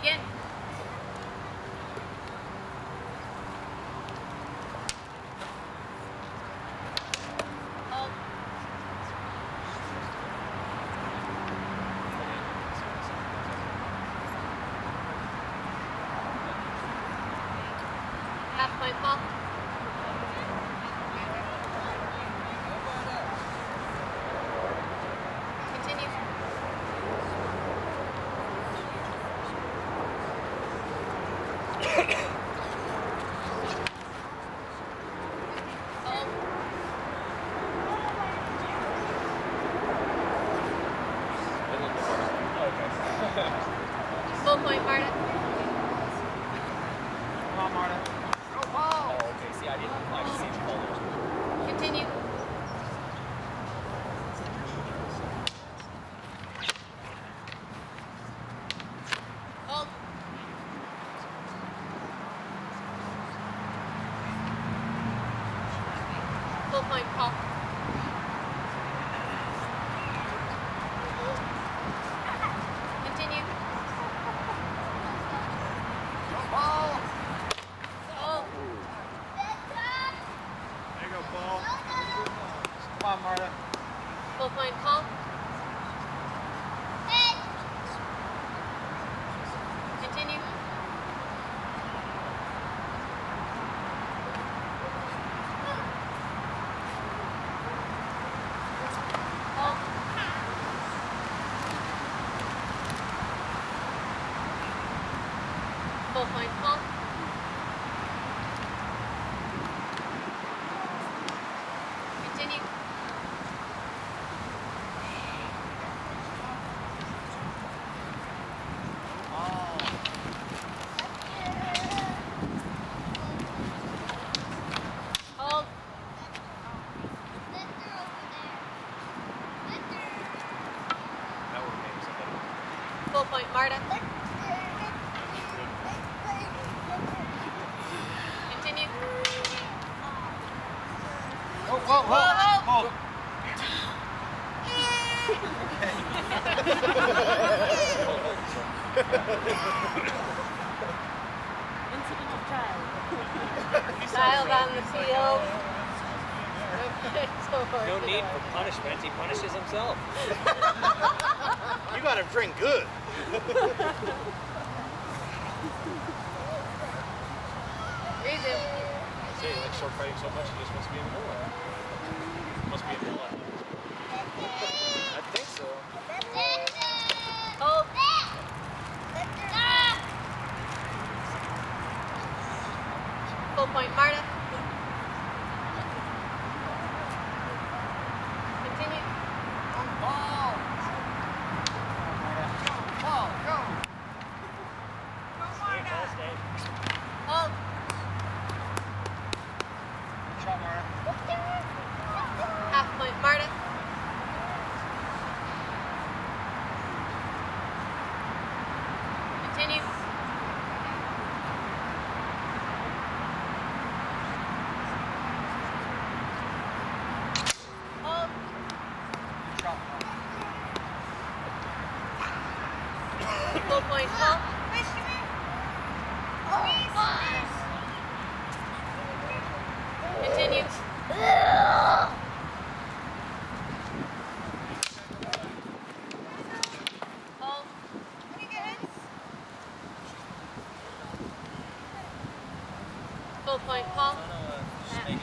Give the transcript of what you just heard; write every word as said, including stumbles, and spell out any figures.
Begin. Hold. Half point ball. Continue. Hold. Full point, Marta. Come on, Marta. Go ball! Oh, okay. See, I didn't like see you call those. Continue. Hold. Full point, Paul. Continue. Go ball! Hold. There you go, ball. Come on, Marta. Full point, Paul. Continue. Hold. Full point, Paul. Continue. Hold. That would have made somebody. Full point, Marta. Continue. Oh, whoa, whoa, Whoa, whoa. Incident of child. Child on the field. No need for punishment. He punishes himself. You got him drink good. Resume. See, he likes short fighting so much, he just wants to be in the middle. Must be in the middle. I think so. Hold. Full point, Marta. Continue. Ball! Ball, go! Hold. Shot, Marta. Half point, Marta. Continue. Hold. Shot, Marta. Full point, Paul. Continue. Hold. Full point, Paul. No, no, uh, snake.